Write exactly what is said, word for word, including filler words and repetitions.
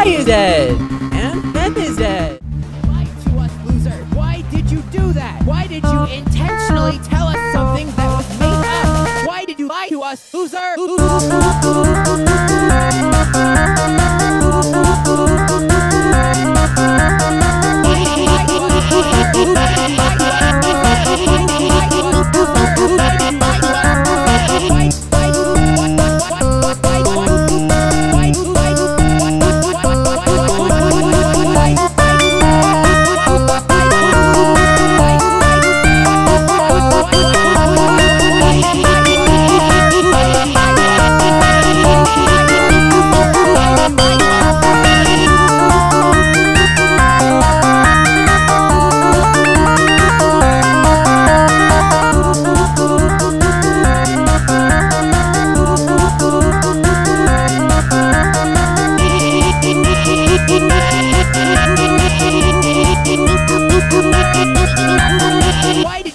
I is dead. And Ben is dead. Lie to us, loser. Why did you do that? Why did you intentionally tell us something that was made up? Why did you lie to us, loser? Why did